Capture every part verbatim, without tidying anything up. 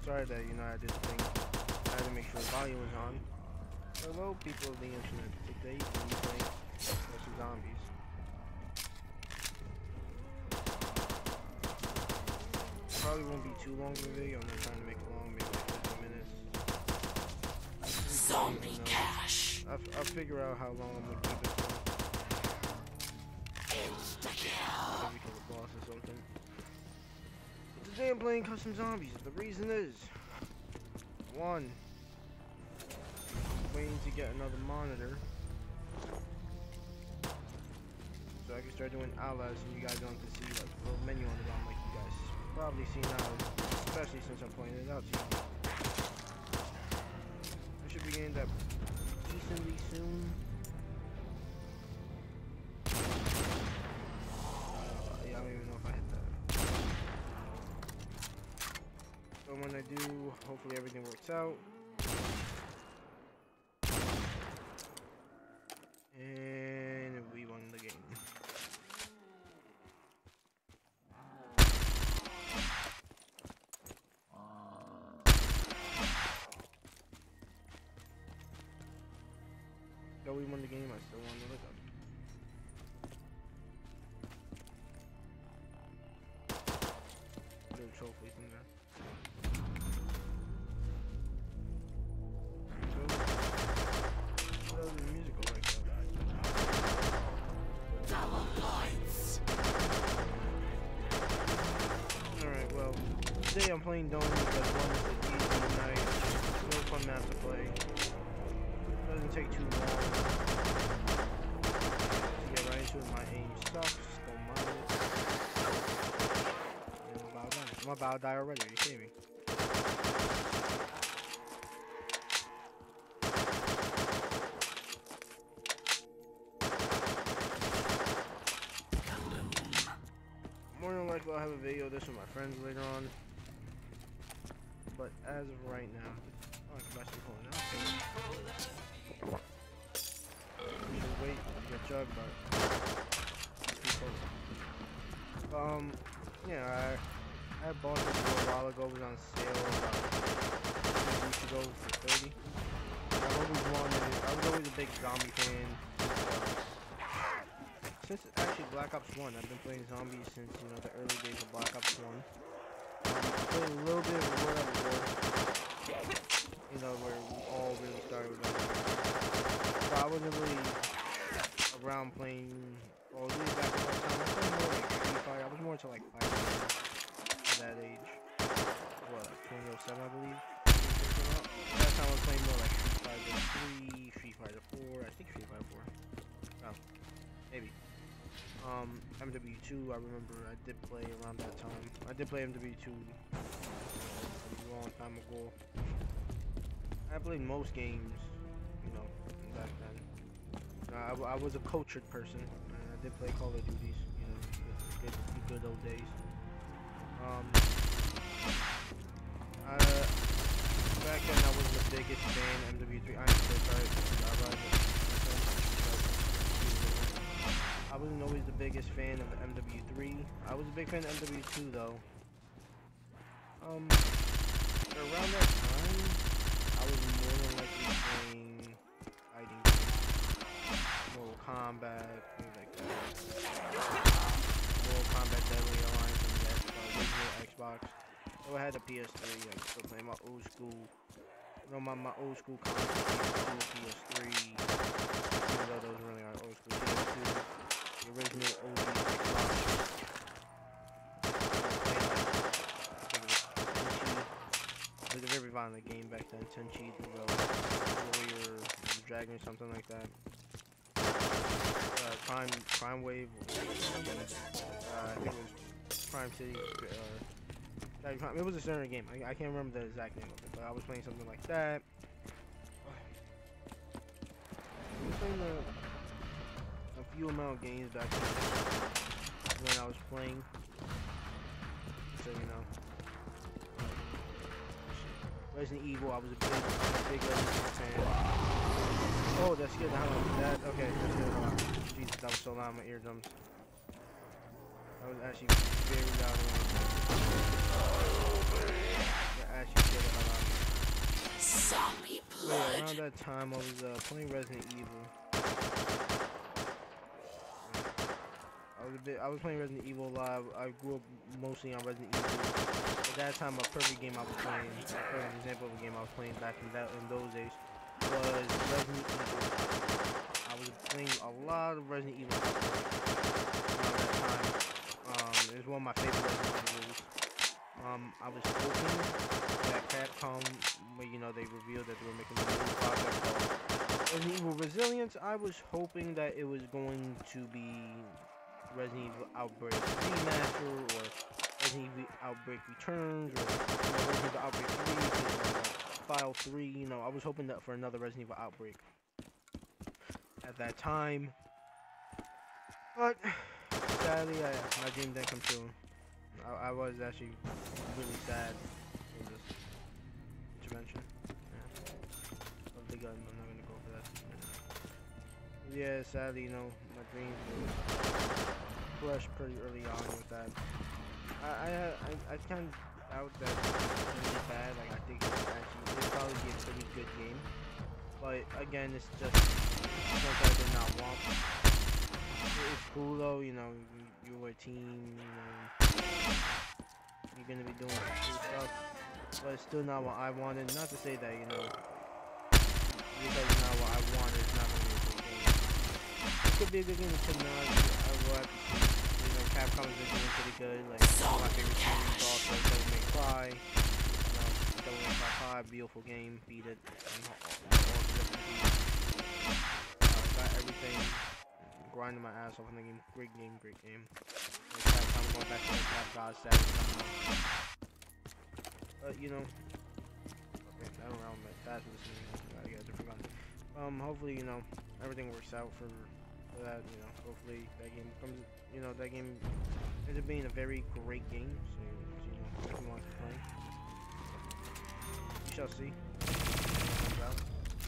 sorry that, you know, I did think I had to make sure the volume was on. Hello, people of the internet. Today, we play Custom Zombies. Probably won't be too long of a video. I'm not trying to make it long, maybe like fifteen minutes. Zombie you know, cash. I'll, I'll figure out how long I'm gonna keep it for. Insta-kill. Maybe kill the boss or something. But today I'm playing Custom Zombies. The reason is, one, I'm waiting to get another monitor so I can start doing outlets and you guys don't have to see like the little menu on the bottom like you guys probably see now, especially since I'm pointing it out to you. I should be getting that decently soon. Uh, yeah, I don't even know if I hit that. So when I do, hopefully everything works out. And we won the game. Though we won the game, I still want to look up. Little trophies in there. So, what other musical like that? Double points. Alright, well, today I'm playing Dome because one is an easy night. No fun map to play. Doesn't take too long to get right into it. My aim sucks, don't mind it. And I'm about to die. I'm about to die already, are you kidding me? More than likely I'll have a video of this with my friends later on. But as of right now, oh, I can actually pull it out. Should wait to get jug, but um, yeah, I I bought this a while ago. It was on sale about two weeks ago for thirty. I've always wanted it. I was always a big zombie fan. Since actually Black Ops one, I've been playing zombies since, you know, the early days of Black Ops one. Um, I played a little bit of World at War, you know, where we all really started with zombies. But I wasn't really around playing, well, really back at that time. I played more like Free Fire. I was more into like Fire at that age. What, twenty oh seven, I believe? At that time I was playing more like Street Fighter three, Street Fighter four, I think Street Fighter four. Oh, maybe. Um, M W two, I remember I did play around that time. I did play M W two a long time ago. I played most games, you know, back then. Uh, I, I was a cultured person. Uh, I did play Call of Duties, you know, good, good, good old days. Um, I, back then I was the biggest fan of M W three. I'm so sorry. I wasn't always the biggest fan of the M W three. I was a big fan of M W two though. Um, around that time, I was more than likely playing fighting games. Mortal Kombat, things like that. Mortal Kombat Deadly Alliance on the Xbox, original Xbox. So I had the P S three, I was still playing my old school, you know, my, my old school console, P S three, even though those really aren't old school, P S two. The original O G Xbox. It was a very violent game back then. Tenchi, the warrior, the dragon, or something like that. Uh, Prime, Prime Wave. Uh, I think it was Prime City. Uh, it was a certain game. I, I can't remember the exact name of it, but I was playing something like that. I was playing the. A few amount of games back then when I was playing, so you know, Resident Evil. I was a big, big Resident Evil fan. Oh, that scared the hell out of me. That okay, that scared the hell out of me. Jesus, that was so loud in my eardrums. That was actually very loud in my eardrums. That actually scared the around that time I was uh, playing Resident Evil. I was a bit. I was playing Resident Evil Live. I grew up mostly on Resident Evil. At that time, a perfect game I was playing, a perfect example of a game I was playing back in that in those days, was Resident Evil. I was playing a lot of Resident Evil around that time. Um, it was one of my favorite Resident Evils. Um, I was hoping that Capcom, when, you know, they revealed that they were making a new project called Resident Evil Resilience. I was hoping that it was going to be Resident Evil Outbreak Remaster or Resident Evil Outbreak Returns or, you know, Resident Evil Outbreak three, or File three. You know, I was hoping that for another Resident Evil Outbreak at that time. But sadly, I, my dream didn't come true. I, I was actually really sad in this intervention. Yeah. Of the gun, I'm not gonna go for that. Yeah, sadly, you know, my dreams were crushed pretty early on with that. I I I, I kind of doubt that it's really bad. Like, I think it's actually it'll probably be a pretty good game. But again, it's just something I did not want. It's cool though, you know, you're a team, you know, you're gonna be doing some cool stuff, but it's still not what I wanted. Not to say that, you know, because it's not what I wanted, it's not gonna be a good game. It could be a good game, it could not. I will have to see. You know, Capcom's been doing pretty good. Like, one of my favorite games also, Devil May Cry. You know, Devil May Cry five, beautiful game, beat it. And all, all, all the different beats. Uh, got everything. Grinding my ass off in the game. Great game, great game. Like Capcom going back to the Cap God status somehow. But you know, okay, I don't know how fast with this movie. I guys have forgotten. Um, hopefully, you know, everything works out for, for that. You know, hopefully that game comes. You know, that game ends up being a very great game. So, you know, if you want to play, we shall see. Comes out.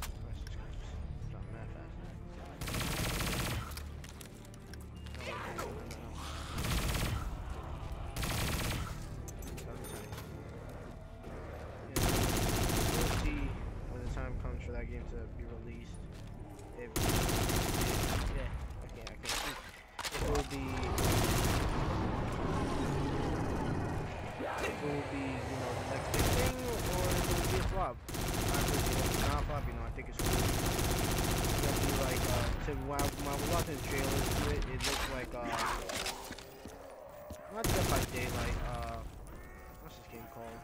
For that game to be released, if yeah, okay, I can see it will be, it will be, you know, the next big thing, or it will be a flop. I think it's not a flop, you know. I think it's cool. It's gonna be like, uh, to, when I, when I was watching the trailers to it, it looks like, uh, not Dead by Daylight, uh, what's this game called?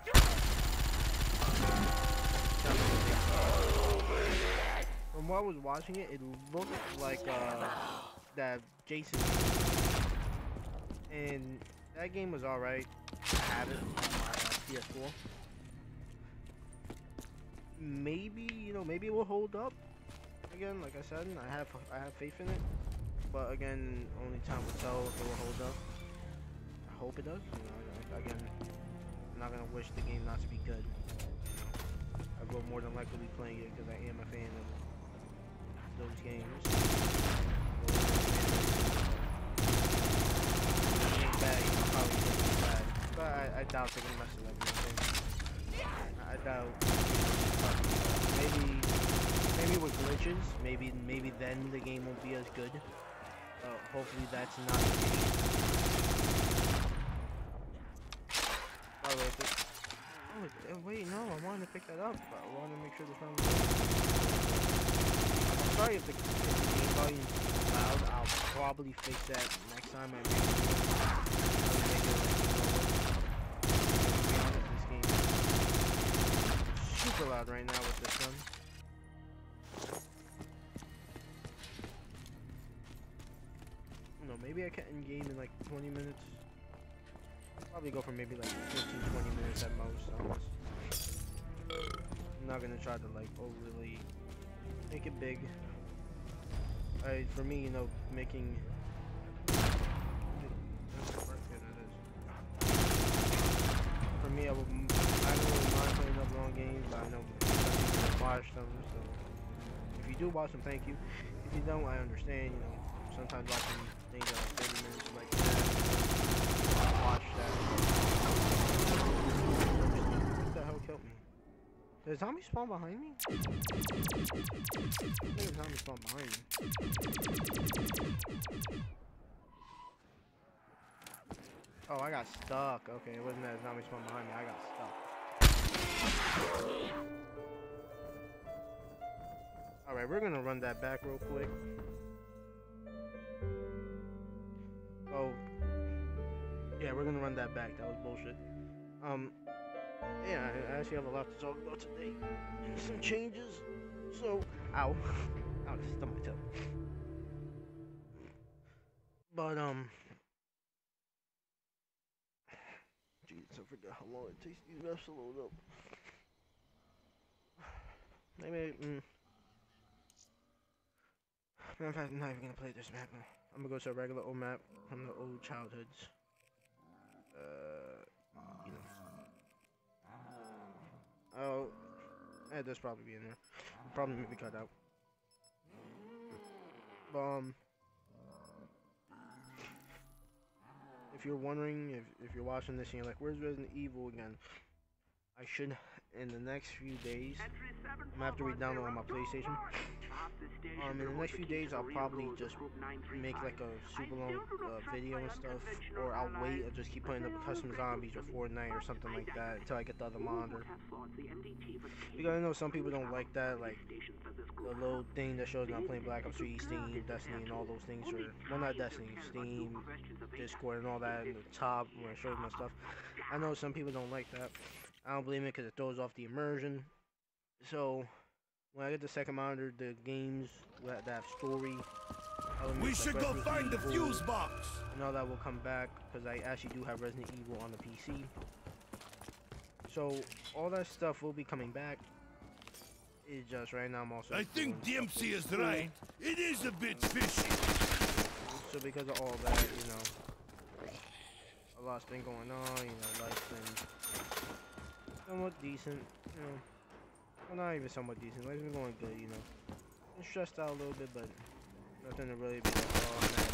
From what I was watching it, it looked like uh, that Jason game. And that game was alright. I have it on my uh, P S four. Maybe, you know, maybe it will hold up. Again, like I said, I have I have faith in it. But again, only time will tell if it will hold up. I hope it does. You know, again, I'm not gonna wish the game not to be good. I will more than likely be playing it because I am a fan of those games. It ain't bad, you know, probably it's bad. But I, I doubt they're gonna mess it up, you know. I doubt. Maybe, maybe with glitches, maybe, maybe then the game won't be as good. Uh, hopefully that's not the case. By the way, oh, wait, no, I wanted to pick that up, but I wanted to make sure the sound was I'm sorry if the, if the game volume is loud. I'll probably fix that next time I make it. I'll make it like, to be honest, this game is super loud right now with this one. I don't know, maybe I can end game in like twenty minutes. Probably go for maybe like fifteen to twenty minutes at most on this. I'm not gonna try to like overly make it big. I, for me, you know, making for me, I would I don't really mind playing up long games, but I know people watch them. So if you do watch them, thank you. If you don't, I understand. You know, sometimes watching things that are thirty minutes like that. Watch that. What the hell killed me? Did a zombie spawn behind me? I think a zombie spawned behind me. Oh, I got stuck. Okay, it wasn't that zombie spawn behind me. I got stuck. Alright, we're gonna run that back real quick. Oh. Yeah, we're gonna run that back. That was bullshit. Um, yeah, I actually have a lot to talk about today. And some changes. So, ow. Ow, just stuck my toe. But, um... Jeez, I forgot how long it takes these maps to load up. Maybe, mm... Matter of fact, I'm not even gonna play this map. I'm gonna go to a regular old map from the old childhoods. Uh, you know. Oh, eh, this probably be in there. Probably maybe cut out. But, um, if you're wondering, if if you're watching this and you're like, "Where's Resident Evil again?" I should, in the next few days, I'm gonna have to re-download on my PlayStation. Um, in the next few days, I'll probably just make like a super long uh, video and stuff, or I'll wait and just keep putting up custom zombies or Fortnite or something like that until I get the other monitor. Because I know some people don't like that, like the little thing that shows that I'm playing Black Ops three, Steam, Destiny, and all those things, or well, not Destiny, Steam, Discord, and all that in the top when it shows my stuff. I know some people don't like that. I don't blame it because it throws off the immersion. So when I get the second monitor, the games that have story elements, We like should go Resident find the Evil, fuse box. and all that will come back because I actually do have Resident Evil on the P C. So all that stuff will be coming back. It's just right now I'm also. I think D M C is right. It is a bit fishy. So because of all that, you know, a lot's been going on. You know, life's been somewhat decent, you know. Well, not even somewhat decent. Life's been going good, you know. Been stressed out a little bit, but nothing to really be like, oh man,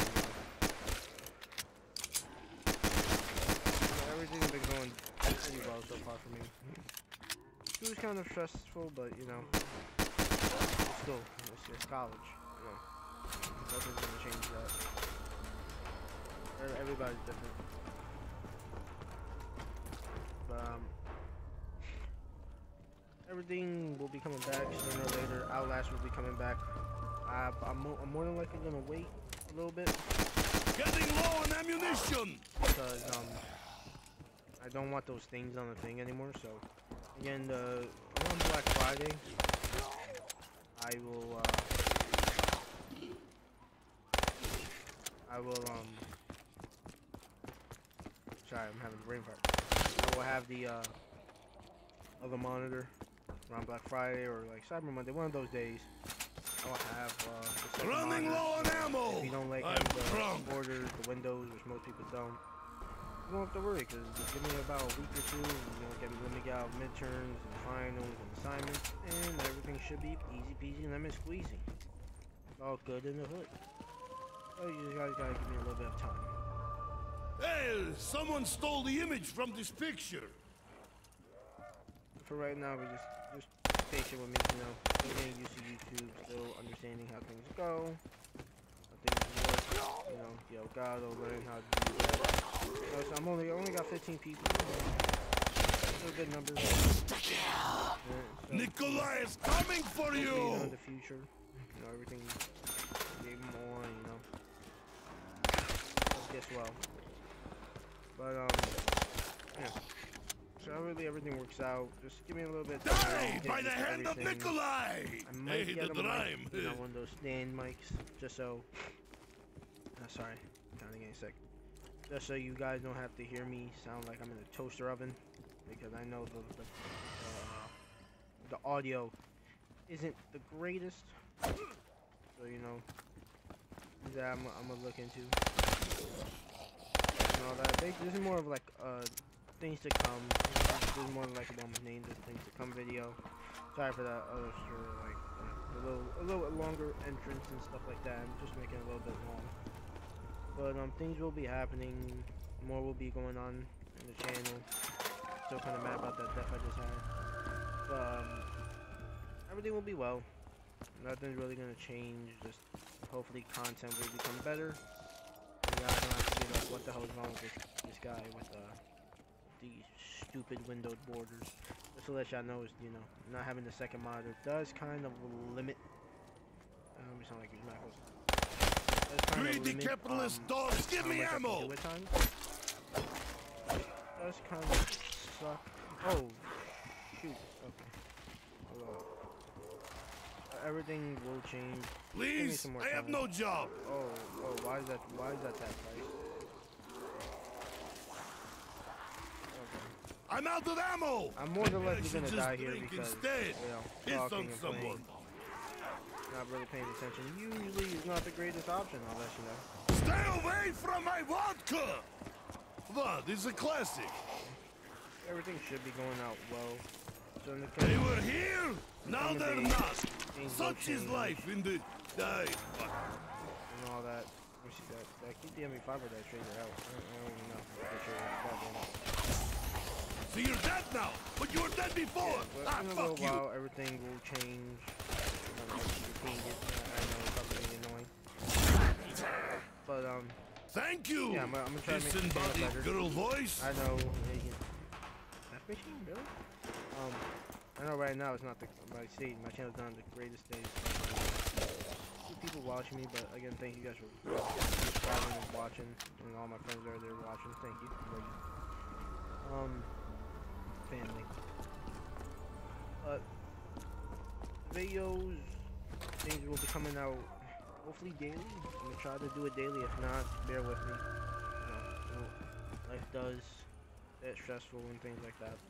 you know. So everything's been going pretty well so far for me. It was kind of stressful, but you know, it's still, it's just college, you know. Nothing's gonna change that. Everybody's different. But, um, everything will be coming back sooner or later. Outlast will be coming back. Uh, I'm, mo I'm more than likely gonna wait a little bit. Getting low on ammunition! Because, um, I don't want those things on the thing anymore, so. Again, the, on Black Friday, I will, uh, I will, um, sorry, I'm having a brain fart. I will have the, uh, other monitor around Black Friday or like Cyber Monday, one of those days. I'll have, uh, the running monitor. low on ammo! If you don't like I'm the drunk. borders, the windows, which most people don't, you don't have to worry, because just give me about a week or two, and, you know, get, let me get out midterms and finals and assignments, and everything should be easy peasy lemon squeezy. It's all good in the hood. So you guys gotta give me a little bit of time. Hey, someone stole the image from this picture. For right now, we just just patient with me, you know, still getting used to YouTube, still understanding how things go, how things work, you know, yo, gotta learn how to do that. So I'm only I only got fifteen people, you know, still good numbers. Yeah, so, Nikolai is coming for you! You know, in the future, you know, everything gave him on, you know, guess well. But um, yeah. So really everything works out. Just give me a little bit of time. Die by the hand of Nikolai! I might Hey, get the a mic, rhyme. you know, one of those stand mics, just so. Uh, sorry, kind of getting sick. Just so you guys don't have to hear me sound like I'm in a toaster oven, because I know the the, uh, the audio isn't the greatest. So you know, that I'm I'm gonna look into. And all that. This is more of like uh. things to come. This is more like a one with names of things to come video. Sorry for that other story, like you know, a little a little bit longer entrance and stuff like that. I'm just making it a little bit long. But um things will be happening, more will be going on in the channel. Still kinda mad about that death I just had. um, everything will be well. Nothing's really gonna change. Just hopefully content will become better. And you guys don't have to be like, what the hell is wrong with this this guy with uh these stupid windowed borders? Just to let y'all know, is you know, not having the second monitor does kind of limit. Um, we sound like he's Michaels. Does kind of Greedy limit, capitalist um, dogs, give how me much I can ammo! do at times. Does kind of suck. Oh, shoot. Okay. Hold on. Uh, everything will change. Give me Please, some more I have time. no job. Oh, oh, why is that? Why is that that price? Okay. I'm out of ammo. I'm more than I likely should gonna just die here drink because instead. you know, Piss talking on and someone. playing, not really paying attention. Usually, is not the greatest option, unless you know. Stay away from my vodka. What is a classic? Everything should be going out well. So in the They case, were here, now they're days, not. things will Such is change life in the die. and all that. Let me see that. Did I keep the M E five or did I trade it out? I don't, I don't even know. I traded it out, but, So you're dead now, but you were dead before. but Ah, in a fuck little you. while, everything will change. I'm gonna keep repeating it. I I know it's probably annoying. But, um, Thank you. yeah, I'm, I'm gonna try to make the channel Disembodied better. girl voice. I know. F machine, really? Um, I know right now it's not the, my state, my channel's not the greatest days. Few people watching me, but again, thank you guys for subscribing and watching, and all my friends are there watching. Thank you. Love you. Um, family. But videos, things will be coming out hopefully daily. I'm gonna try to do it daily. If not, bear with me. You know, you know, life does get stressful and things like that.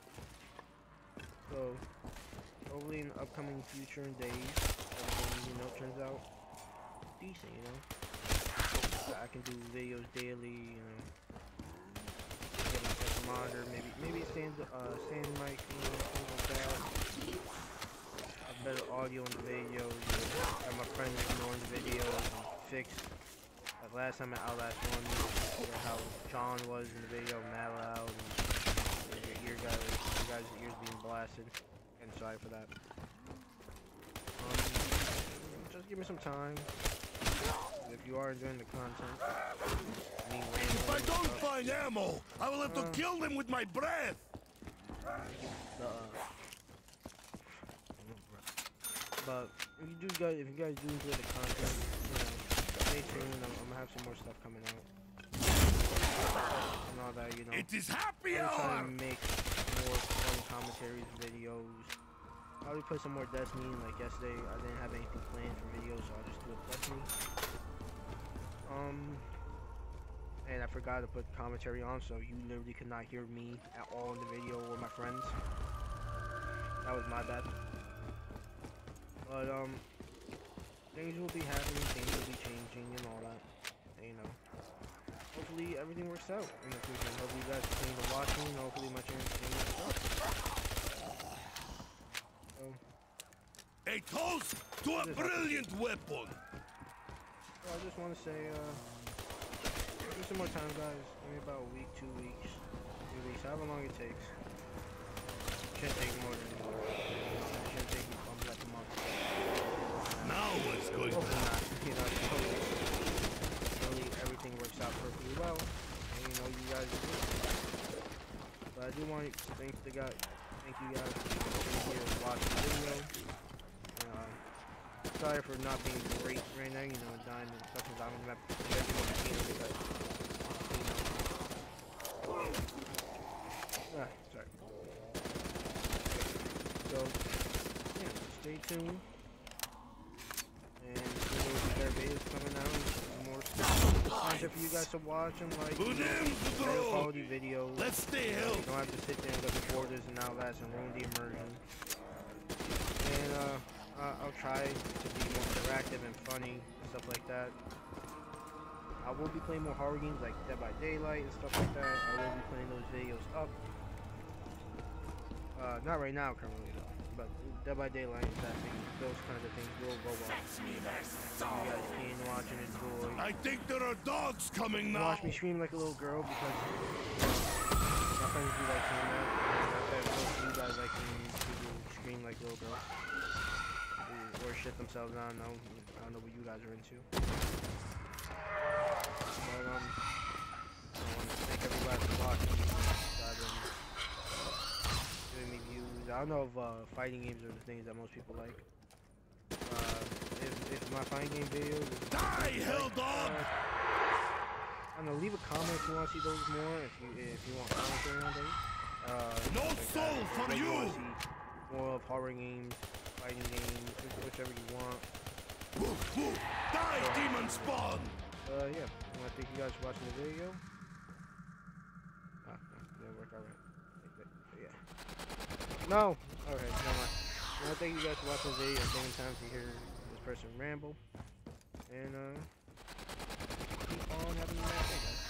So, hopefully in upcoming future days, everything, you know, turns out decent, you know. So I can do videos daily, you know. Get my second monitor, maybe, maybe stand, uh, stand mic, you know, things like that. Have better audio in the videos, you know. Have my friends, you know, in the videos and fix. Like last time at Outlast one, you know, how John was in the video, mad loud, and your ear guys, your guys' ears being blasted. And sorry for that. Um, just give me some time. If you are enjoying the content, me If I don't stuff, find ammo, I will have Uh. to kill them with my breath. the, uh, but if you do guys, if you guys do enjoy the content, you know, stay tuned. I'm, I'm gonna have some more stuff coming out. And all that, you know. It is happy I'm trying hour. to make more fun commentaries, videos. Probably put some more Destiny. Like yesterday, I didn't have anything planned for videos, so I'll just do a Destiny. Um, and I forgot to put commentary on, so you literally could not hear me at all in the video or my friends. That was my bad. But um, things will be happening, things will be changing, and all that. And, you know. Hopefully everything works out in the future. Hopefully you guys continue to watch me, and hopefully my channel continues to grow. So, A toast to a brilliant weapon. so I just want to say, uh, give me some more time, guys. Maybe about a week, two weeks, three weeks, however long it takes. Shouldn't take more than a month. It shouldn't take me um, like a month. Now what's going to Hopefully happen? not. You know, hopefully, hopefully everything works out perfectly well, and you know you guys are good. But I do want to thank the guy, thank you guys for being here and watching the video. Uh, sorry for not being great right now, you know, dying and stuff, because I'm not getting what I'm seeing because, you know. Ah, sorry. So, yeah, stay tuned. And there are videos coming out, more content for you guys to watch and like, Who you know, names the better road? quality videos. Let's stay You healthy. don't have to sit there and look at borders and Outlast and ruin the immersion. And uh, uh, I'll try to be more interactive and funny and stuff like that. I will be playing more horror games like Dead by Daylight and stuff like that. I will be playing those videos up. Uh, not right now currently though, but Dead by Daylight and that thing, those kinds of things will go well. You guys can watch and enjoy. I think there are dogs coming now. Watch me scream like a little girl because my friends do like seeing that. And I bet most of you guys like seeing people like little girls. Or shit themselves, I don't know. I don't know what you guys are into. But, um, I want to thank everybody for watching. I've been giving me views. I don't know if uh, fighting games are the things that most people like. Uh, if, if my fighting game videos... Die, hell dog! Uh, I don't know, leave a comment if you want to see those more. If you if you want commentary on those. Uh, no like soul that. for If you! want to see more of horror games, fighting games, whichever you want. Woof, woof. Die, uh, demon spawn! Uh, yeah. I want to thank you guys for watching the video. Ah, no, didn't work out right. Yeah. No! Okay, never mind. I want to thank you guys for watching the video and taking time to hear this person ramble. And, uh, keep on having a nice day, guys.